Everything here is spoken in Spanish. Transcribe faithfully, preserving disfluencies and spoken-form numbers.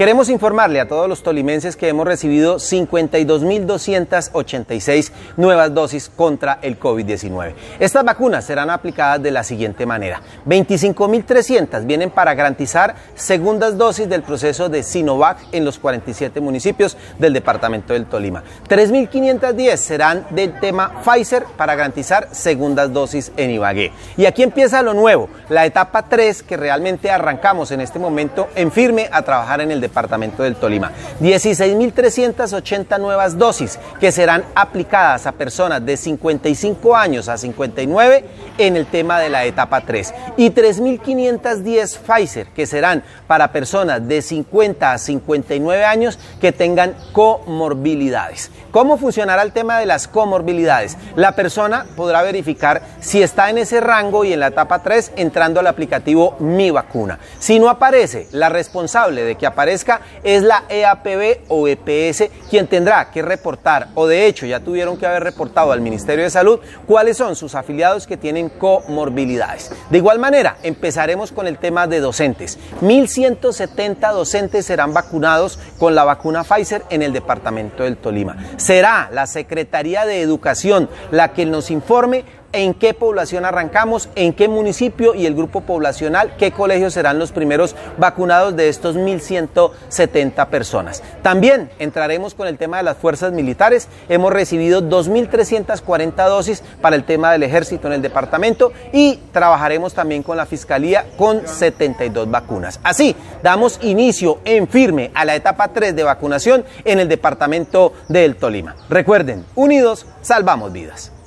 Queremos informarle a todos los tolimenses que hemos recibido cincuenta y dos mil doscientas ochenta y seis nuevas dosis contra el COVID diecinueve. Estas vacunas serán aplicadas de la siguiente manera. veinticinco mil trescientas vienen para garantizar segundas dosis del proceso de Sinovac en los cuarenta y siete municipios del departamento del Tolima. tres mil quinientas diez serán del tema Pfizer para garantizar segundas dosis en Ibagué. Y aquí empieza lo nuevo, la etapa tres, que realmente arrancamos en este momento en firme a trabajar en el departamento del Tolima. dieciséis mil trescientas ochenta nuevas dosis que serán aplicadas a personas de cincuenta y cinco años a cincuenta y nueve en el tema de la etapa tres. Y tres mil quinientas diez Pfizer que serán para personas de cincuenta a cincuenta y nueve años que tengan comorbilidades. ¿Cómo funcionará el tema de las comorbilidades? La persona podrá verificar si está en ese rango y en la etapa tres entrando al aplicativo Mi Vacuna. Si no aparece, la responsable de que aparezca es la E A P B o E P S, quien tendrá que reportar, o de hecho ya tuvieron que haber reportado al Ministerio de Salud, cuáles son sus afiliados que tienen comorbilidades. De igual manera, empezaremos con el tema de docentes. mil ciento setenta docentes serán vacunados con la vacuna Pfizer en el departamento del Tolima. Será la Secretaría de Educación la que nos informe en qué población arrancamos, en qué municipio y el grupo poblacional, qué colegios serán los primeros vacunados de estos mil ciento setenta personas. También entraremos con el tema de las fuerzas militares. Hemos recibido dos mil trescientas cuarenta dosis para el tema del ejército en el departamento y trabajaremos también con la Fiscalía con setenta y dos vacunas. Así, damos inicio en firme a la etapa tres de vacunación en el departamento del Tolima. Recuerden, unidos salvamos vidas.